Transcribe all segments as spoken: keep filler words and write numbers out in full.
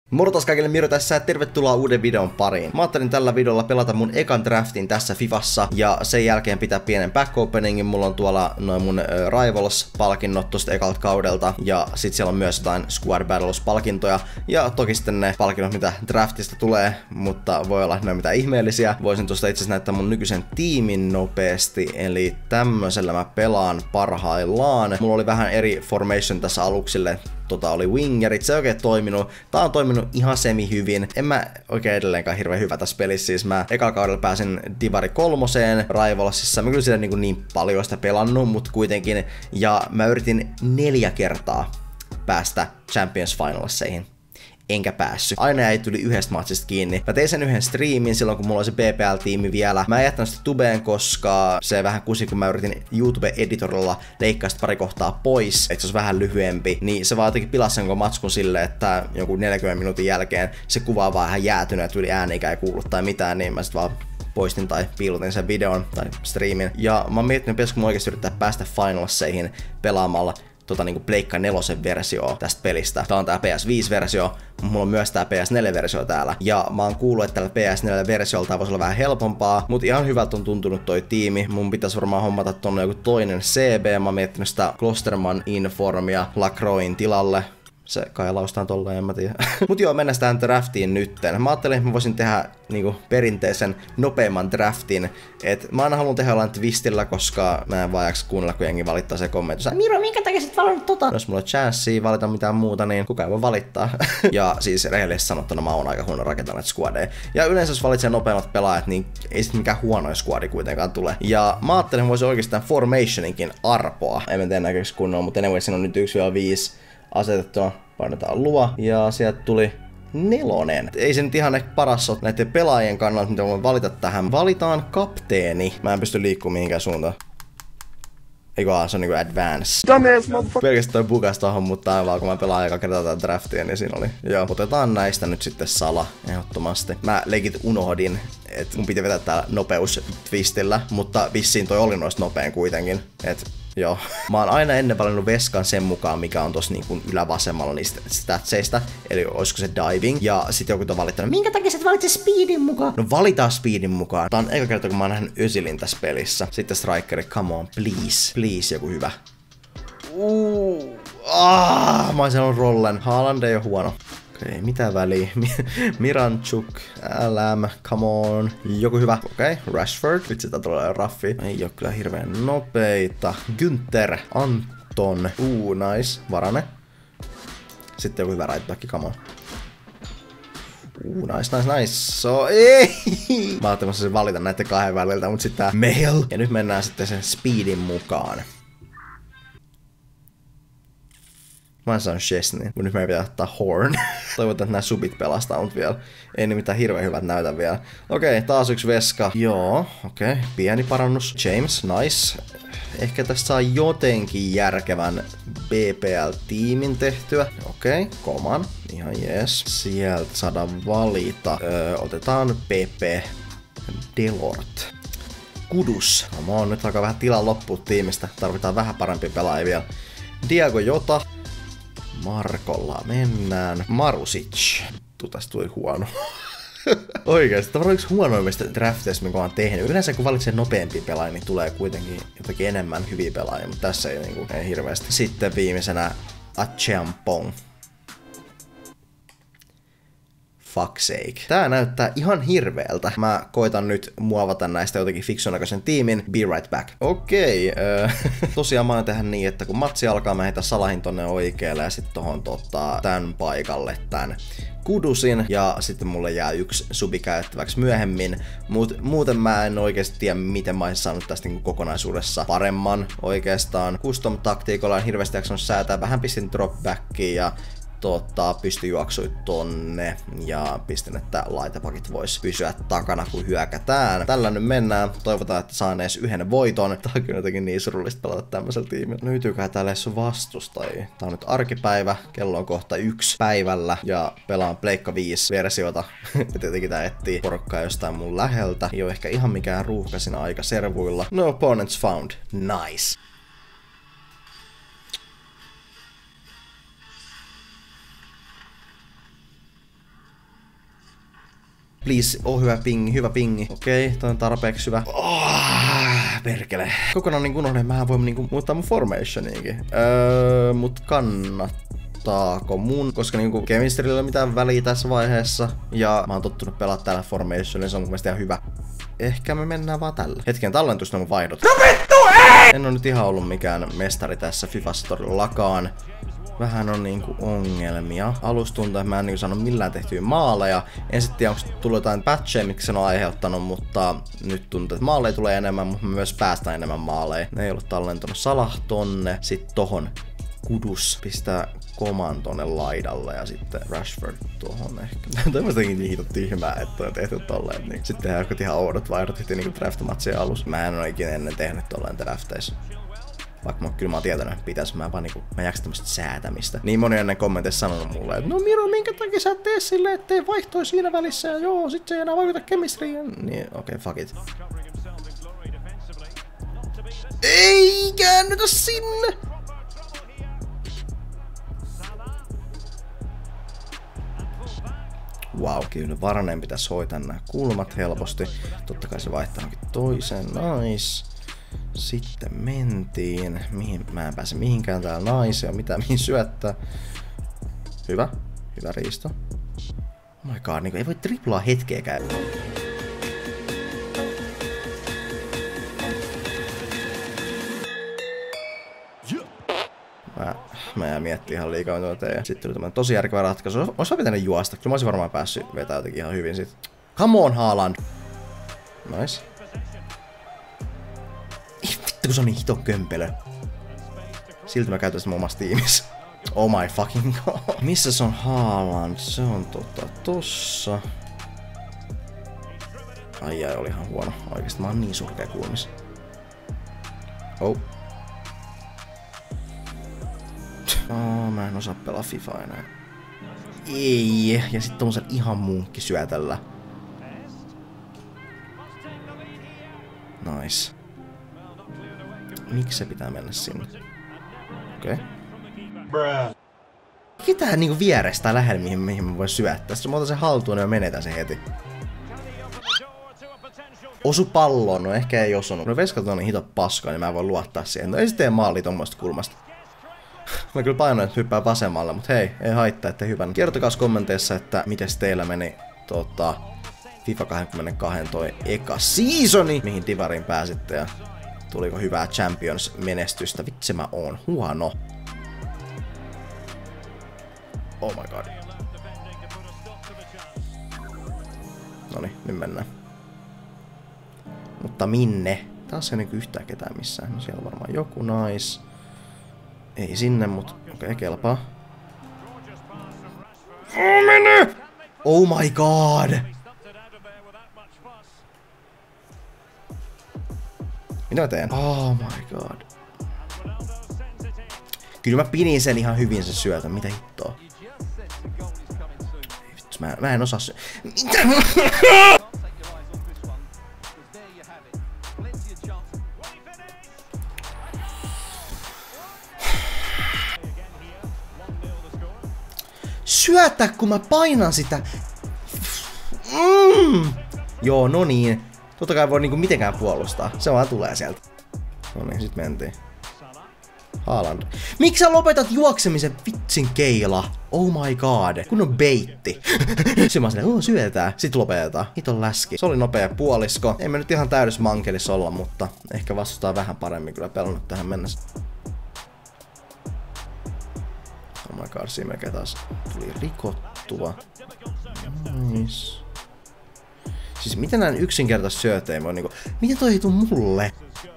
Moro taas kaikille, Miro tässä ja tervetuloa uuden videon pariin. Mä ajattelin tällä videolla pelata mun ekan draftin tässä Fifassa ja sen jälkeen pitää pienen back openingin. Mulla on tuolla noin mun äh, Rivals-palkinnot tosta ekalta kaudelta ja sit siellä on myös jotain Squad Battles-palkintoja ja toki sitten ne palkinnot mitä draftista tulee, mutta voi olla ne mitä ihmeellisiä. Voisin tuosta itse asiassa näyttää mun nykyisen tiimin nopeasti, eli tämmöisellä mä pelaan parhaillaan. Mulla oli vähän eri formation tässä aluksille. Tota oli wingerit, se ei oikein toiminut. Tää on toiminut ihan semi hyvin. En mä oikein edelleenkaan hirveän hyvä tässä pelissä. Siis mä ekalla kaudella pääsin Divari kolmoseen Rivalsissa. Mä kyllä siellä niin, niin paljon sitä pelannut, mutta kuitenkin. Ja mä yritin neljä kertaa päästä Champions Finalseihin. Enkä päässyt. Aina jäi tuli yhdestä matsista kiinni. Mä tein sen yhden striimin silloin, kun mulla oli se B P L-tiimi vielä. Mä en jättänyt sitä tubeen, koska se vähän kusi, kun mä yritin YouTube-editorilla leikkaa pari kohtaa pois, että se olisi vähän lyhyempi. Niin se vaan jotenkin pilasi sen matskun silleen, että joku neljänkymmenen minuutin jälkeen se kuva on vaan ihan jäätynyt, että yli ääni eikä ei kuulu tai mitään, niin mä sit vaan poistin tai piilotin sen videon tai striimin. Ja mä oon miettinyt, että kun mä oikeesti yrittää päästä finalseihin pelaamalla tota niinku Pleikka nelosen versio tästä pelistä. Tää on tää P S viisi versio, mulla on myös tää P S neljä versio täällä. Ja mä oon kuullut, että tällä P S neljä versiolla tää voisi olla vähän helpompaa, mut ihan hyvältä on tuntunut toi tiimi. Mun pitäisi varmaan hommata tonne joku toinen C B. Mä oon miettinyt sitä Klosterman Informia Lacroixin tilalle. Se kai laustaan tolleen, en mä tiedä. Mut joo, mennään tähän draftiin nytten. Mä ajattelin, että mä voisin tehdä niinku perinteisen nopeamman draftin. Et mä aina haluan tehdä jollain twistillä, koska mä en vaan jaksa kuunnella, kun jengi valittaa se kommentti. Miro, minkä takia sit valinnut tota? Jos mulla on chanssiä valita mitään muuta, niin kukaan ei voi valittaa. Ja siis rehellisesti sanottuna mä oon aika huono rakentamaan squadeja. Ja yleensä jos valitsee nopeammat pelaajat, niin ei sit mikään huonoin squadi kuitenkaan tule. Ja mä ajattelin, että voisin oikeastaan formationinkin arpoa. En mä tiedä näköksi kunnolla, mutta anyway, siinä on nyt yksi viisi asetettuna, painetaan luo, ja sieltä tuli nelonen. Ei se nyt ihan ehkä paras ole näiden pelaajien kannalta, mitä voin valita tähän. Valitaan kapteeni. Mä en pysty liikkumaan mihinkään suuntaan. Eikö se on niinku advance. Pelkästään bugas tohon, mutta aivan kun mä pelaan aika kertaa tätä draftia, niin siinä oli. Joo, otetaan näistä nyt sitten sala, ehdottomasti. Mä legit unohdin, että mun piti vetää täällä nopeus twistillä, mutta vissiin toi oli noista nopein kuitenkin. Et joo. Mä oon aina ennen valinnut veskan sen mukaan, mikä on tossa niinku ylävasemmalla niistä statseista. Eli olisiko se diving. Ja sit joku on valittanut, minkä takia sä valitset speedin mukaan? No valitaan speedin mukaan. Tää on eka kerta, kun mä oon nähnyt Özilin tässä pelissä. Sitten strikeri, come on, please. Please, joku hyvä. Uh, ah, mä oon sanonut rollen. Haaland ei oo huono. Okei, mitä väliä? Miranchuk, L M, come on. Joku hyvä. Okei, okay, Rashford. Vitsi, tää tulee raffi. Ei oo kyllä hirveen nopeita. Günther, Anton. Uu, uh, nice. Varane. Sitten joku hyvä right back, come on. Uu, uh, nice, nice, nice. So, ei! Mä ajattelin, että valita näiden kahden väliltä, mut sitten tää mail. Ja nyt mennään sitten sen speedin mukaan. Mä en saanut Chesney, mutta nyt meidän pitää ottaa Horn. Toivotaan, että nämä subit pelastaa mut vielä. Ei ne mitään hirveän hyvät näytä vielä. Okei, okay, taas yksi veska. Joo, okei. Okay. Pieni parannus. James, nice. Ehkä tästä saa jotenkin järkevän B P L-tiimin tehtyä. Okei, okay, koman. Ihan jees. Sieltä saadaan valita. Öö, otetaan P P Delort. Kudus. No, mä oon nyt alkaa vähän tilaa loppua tiimistä. Tarvitaan vähän parempia pelaajia vielä. Diego Jota. Markolla mennään. Marusic. Vittu, tästä tuli huono. Oikeesti, tämä on yksi huonoimmista drafteista, minkä mä oon tehnyt. Yleensä kun valitsee nopeampia pelaajia, niin tulee kuitenkin jotakin enemmän hyviä pelaajia, mutta tässä ei, niinku, ei hirveästi. Sitten viimeisenä Acheampong. Fuck sake. Tää näyttää ihan hirveältä. Mä koitan nyt muovata näistä jotenkin fiksun näköisen tiimin. Be right back. Okei. Okay, äh, tosiaan mä oon tehdä niin, että kun matsi alkaa, mä heitän Salahin tonne oikealle ja sitten tohon tota, tän paikalle tän Kudusin. Ja sitten mulle jää yksi subi käyttäväksi myöhemmin. Mut muuten mä en oikeesti tiedä, miten mä olisin saanut tästä niin kokonaisuudessa paremman oikeastaan. Custom-taktiikolla on hirveästi jaksanut säätää. Vähän pistin dropbackiin ja Tota, pystyi juoksui tonne ja pistin, että laitapakit vois pysyä takana kun hyökätään. Tällä nyt mennään. Toivotaan, että saan edes yhden voiton. Tää on kyllä jotenkin niin surullista pelata tämmöisellä tiimillä. Löytyykää täällä edes vastustajia. Tää on nyt arkipäivä. Kello on kohta yksi päivällä ja pelaan Pleikka viisi versiota. Ja tietenkin tää etsii porukkaa jostain mun läheltä. Ei oo ehkä ihan mikään ruuhkaisin aika servuilla. No opponents found. Nice. Please, oh hyvä pingi, hyvä pingi. Okei, okay, toi on tarpeeksi hyvä. Oh, perkele. Kokonaan niin unohdin, mä voin niinku muuttaa mun formationiinkin. Öö, mut kannattaako mun? Koska niinku chemistryllä ei ole mitään väliä tässä vaiheessa. Ja mä oon tottunut pelaa täällä formationilla, se on mun mielestä ihan hyvä. Ehkä me mennään vaan tällä. Hetken tallentus nämä vaihdot. No vittu ei! En oo nyt ihan ollut mikään mestari tässä Fifassa todellakaan. Vähän on niinku ongelmia. Alusta tuntuu, että mä en niinku saanut millään tehtyä maaleja. En sit tiedä, onko tullut jotain patcheja, mitkä sen on aiheuttanut, mutta nyt tuntuu, että maaleja tulee enemmän, mutta me myös päästään enemmän maaleja. Ne ei ollut tallentunut. Salah tonne, sit tohon Kudus pistää Koman tonne laidalle ja sitten Rashford tuohon ehkä. Toi jotenkin niin hito tyhmää, että on tehty tolleen. Niin. Sitten tehdään jotkut ihan oudot vaihdot heti niinku draft-matsien alussa. Mä en oo ikinä ennen tehnyt tolleen drafteissa. Vaikka mä, kyllä mä oon tietänyt, että pitäis mä vaan niinku, mä jaksan tämmöstä säätämistä. Niin moni ennen kommenteissa sanonut mulle, että no Miro, minkä takia sä et tee silleen, ettei vaihtoi siinä välissä ja joo, sit se ei enää vaikuta chemistryyn. Niin, okei, okay, fuck it. Ei käännytä sinne! Wow, kyllä Varanen pitäisi hoitaa nämä kulmat helposti. Totta kai se vaihtaa johonkin toiseen. Nice. Sitten mentiin. Mihin? Mä en pääse mihinkään täällä naisia. Mitä mihin syöttää? Hyvä. Hyvä riisto. Oh my god, niin ei voi triplaa hetkeäkään. Mä, mä jää miettii ihan liikaa tuota ja sitten tuli tämmönen tosi järkevä ratkaisu. Ois pitänyt juosta, kyllä mä olisin varmaan päässyt vetää jotenkin ihan hyvin sit. Come on, Haaland! Nice. Vittu kun se on niin hiton kömpelö. Silti mä käytän sitä mun omassa tiimissä. Oh my fucking god. Missä se on Haaland? Se on tota tossa. Ai ai, oli ihan huono. Oikeesti mä oon niin surkea kulmissa. Oh. Oh, mä en osaa pelaa FIFA enää. Ei. Ja sit tommosen ihan munkki syötellä. Nice. Miksi se pitää mennä sinne? Okei. Okay. Ketää niinku vierestä lähellä mihin, mihin mä voin syöttää. Sitten mä otan sen haltuun ja menetän sen heti. Osu palloon, no ehkä ei osunut. No veskat on niin hito paskaa, niin mä voin luottaa siihen. No ei se tee maali tommoista kulmasta. Mä kyllä painoin, että hyppää vasemmalle, mutta hei, ei haittaa, ettei hypännyt. Kertokaa kommenteissa, että mites teillä meni tota, FIFA kaksikymmentäkaksi toi eka seasoni, mihin divariin pääsitte ja tuliko hyvää Champions-menestystä. Vitsi mä oon huono. Oh my god. Noniin, nyt mennään. Mutta minne? Taas ei niinku yhtään ketään missään. No siellä on varmaan joku nice. Ei sinne, mut okei, okay, kelpaa. Oh, mene! Oh my god! Mitä mä teen? Oh my god. Kyllä mä pidin sen ihan hyvin sen syötön, mitä hittoa? Ei vittu, mä, mä en osaa sy... Mitä? Syötä, kun mä painan sitä. Mm. Joo, no niin. Totta kai voi niinku mitenkään puolustaa. Se vaan tulee sieltä. No niin, sit mentiin. Haaland. Miksi sä lopetat juoksemisen vitsin keila? Oh my god. Kun on beitti. Se mä silleen, oh, syötään. Sit lopetetaan. Hiton läski. Se oli nopea puolisko. Ei me nyt ihan täydessä mankelissa olla, mutta ehkä vastustaa vähän paremmin kyllä pelannut tähän mennessä. Oh my god, siinä melkein taas tuli rikottua. Nice. Siis miten näin yksinkertaisesti syötejä voi niinku... Miten toi ei tuu mulle?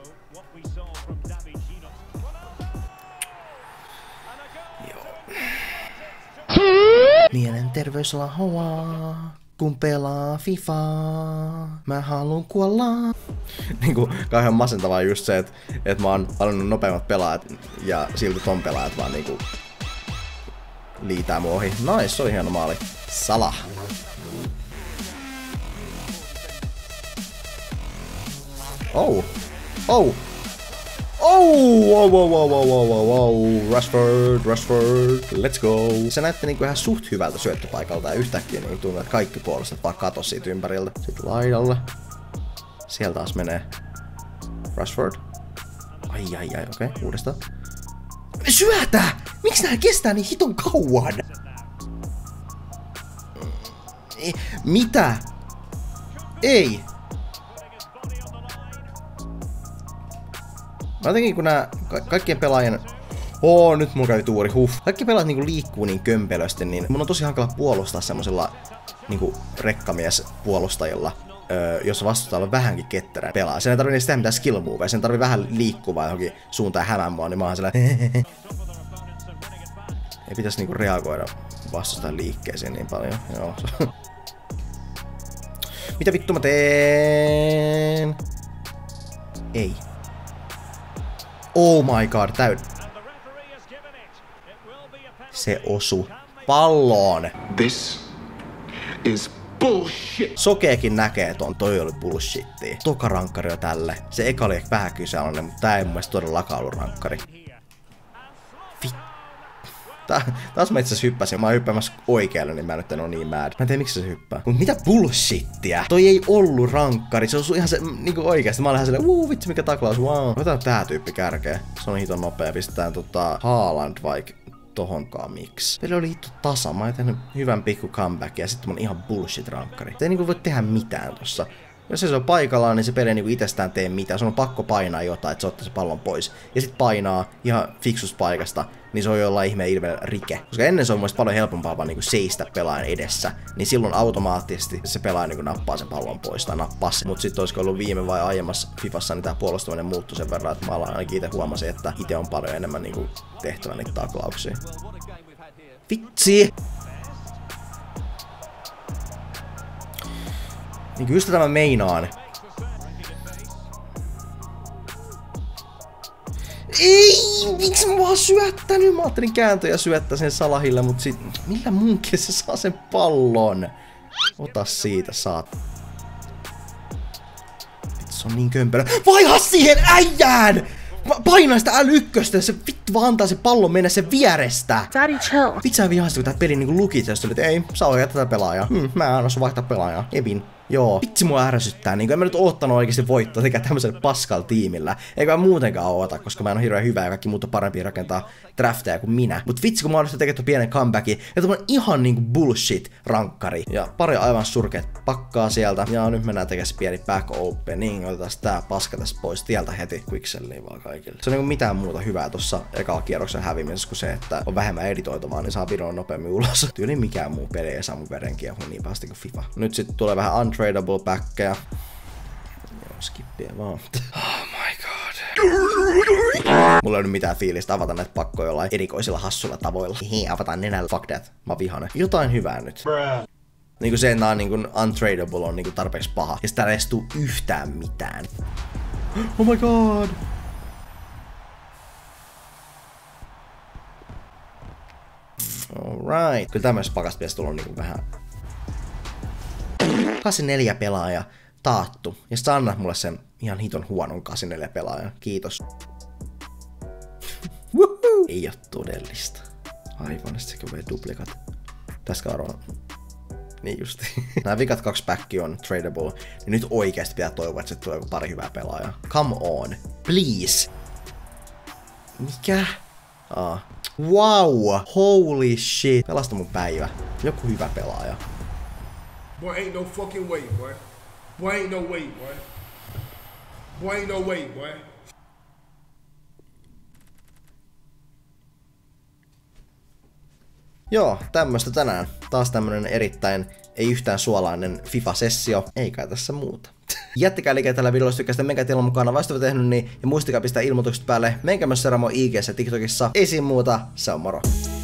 Joo. Mielenterveys lahoaa, kun pelaa FIFAa. Mä haluun kuolla. Niinku kauhean masentavaa just se, että et mä oon valinnut nopeammat pelaajat ja silti ton pelaajat vaan niinku... liitää mun ohi. Nice, se oli hieno maali. Salah. Oh. Oh. Oh, wow, wow, wow, wow, wow, wow, wow, Rashford, Rashford, let's go. Se näytti niinku ihan suht hyvältä syöttöpaikalta ja yhtäkkiä niin tuntuu, että kaikki puolustat vaan katos siitä ympäriltä. Sitten laidalle. Sieltä taas menee Rashford. Ai ai ai, okei, okay, uudestaan. Syötä! Miksi nää kestää niin hiton kauan? Mitä? Ei! Mä jotenkin kun nää ka kaikkien pelaajien... Oo, nyt mulla kävi tuuri, huh. Kaikki pelaajat niinku liikkuu niin kömpelösti, niin mun on tosi hankala puolustaa semmosella niinku rekkamies puolustajilla. Öö, jos vastustaa on vähänkin ketterä pelaa. Sen ei tarvii tehdä mitään skill moveja, sen tarvii vähän liikkuvaa johonkin suuntaan hämään mua, niin mä oon sellainen... Ei pitäis niinku reagoida vastustaa liikkeeseen niin paljon, joo. Mitä vittu mä teen? Ei. Oh my god, täyt. Se osu palloon. This is bullshit. Sokeekin näkee ton, toi oli bullshittia. Toka rankkari on tälle. Se eka oli vähän kyseenalainen, mutta tää ei mun mielestä todellakaan ollut rankkari. Vittu. Taas mä itse asiassa hyppäsin. Mä oon hyppäämässä oikealle, niin mä nyt en oo niin mad. Mä en tiedä miksi se hyppää. Mut mitä bullshittia? Toi ei ollut rankkari. Se on ihan se niinku oikeesti. Mä olin ihan silleen, uuu vitsi mikä taklaus, wow. Otetaan tää tyyppi kärkeä. Se on hiton nopea. Pistetään tota Haaland vaikka tohonkaan miksi. Peli oli hitto tasa. Mä oon tehnyt hyvän pikku comeback ja sitten mun ihan bullshit rankkari. Se ei niinku voi tehdä mitään tossa. Jos se on paikallaan, niin se peli ei niinku itsestään tee mitään. Se on pakko painaa jotain, että se ottaa se pallon pois. Ja sit painaa ihan fiksusta paikasta, niin se on jollain ihmeen ilmeellä rike. Koska ennen se on mun paljon helpompaa vaan niinku seistä pelaajan edessä. Niin silloin automaattisesti se pelaaja niinku nappaa sen pallon pois tai nappaa sen. Mut sit olisiko ollut viime vai aiemmassa Fifassa, niin tää puolustaminen muuttui sen verran, että mä ainakin ite huomasin, että ite on paljon enemmän niinku tehtävä niitä taklauksia. Vitsi! Niin just tätä mä meinaan. Ei, miksi mä vaan syöttänyt? Mä ajattelin kääntöä ja syöttää sen Salahille, mut sit... Millä munkin se saa sen pallon? Ota siitä, saat. Se on niin kömpelö. Vaiha siihen äijään! Painaa sitä äly ykköstä, se vittu vaan antaa se pallon mennä sen vierestä. Daddy chill. Vitsää vihaista, kun tää peli niinku lukitse, jos että ei, saa oikein tätä pelaajaa. Hmm, mä en anna sun vaihtaa pelaajaa. Evin. Joo. Vitsi mua ärsyttää, niinku en mä nyt oottanut oikeesti voittoa sekä tämmöisellä paskalla tiimillä. Eikä mä muutenkaan oota, koska mä en oo hirveän hyvä ja kaikki muut on parempi rakentaa drafteja kuin minä. Mut vitsi kun mä oon tekemään pienen comebackin, ja tommonen ihan niinku bullshit rankkari. Ja pari aivan surkeet pakkaa sieltä. Ja nyt mennään tekemään pieni back opening. Otetaan tää paska tästä pois tieltä heti. Quickselliin vaan kaikille. Se on niinku mitään muuta hyvää tossa ekalla kierroksen hävimisessä kuin se, että on vähemmän editoitavaa, niin saa videon nopeammin ulos. Tyyli mikään muu peli ei saa mun verenkiehuun niin pahasti kuin FIFA. Nyt sit tulee vähän untradable backkejä. Joo, skippiä vaan. Oh my god. Mulla ei ole mitään fiilistä avata näitä pakkoja jollain erikoisilla hassuilla tavoilla. Hei, avataan nenällä. Fuck that. Mä oon vihanen. Jotain hyvää nyt. Niinku se, että nää on niinku untradable on niinku tarpeeksi paha. Ja sitä ei edes tuu yhtään mitään. Oh my god. Alright. Kyllä tämmöisessä pakasta pitäisi tulla niinku vähän... kahdeksankymmentäneljä pelaaja taattu. Ja sä annat mulle sen ihan hiton huonon kahdeksankymmentäneljä pelaajan. Kiitos. Ei oo todellista. Aivan, sit se käy duplikat. Tästä arvoa. Niin justi. Nää vikat kaksi packia on tradable. Niin nyt oikeesti pitää toivoa, että se tulee joku pari hyvää pelaajaa. Come on. Please. Mikä? Ah. Wow. Holy shit. Pelasta mun päivä. Joku hyvä pelaaja. Boy, ain't no fucking way, boy. Boy, ain't no way, boy. Boy, ain't no way, boy. Joo, tämmöstä tänään. Taas tämmönen erittäin ei yhtään suolainen FIFA-sessio. Eikä tässä muuta. Jättäkää liikkeen tällä videolla, jos tykkäsitte, menkää teillä mukana vasta tehnyt niin. Ja muistakaa pistää ilmoitukset päälle. Menkää myös Seramo I G:ssä ja TikTokissa. Ei siinä muuta, se on moro.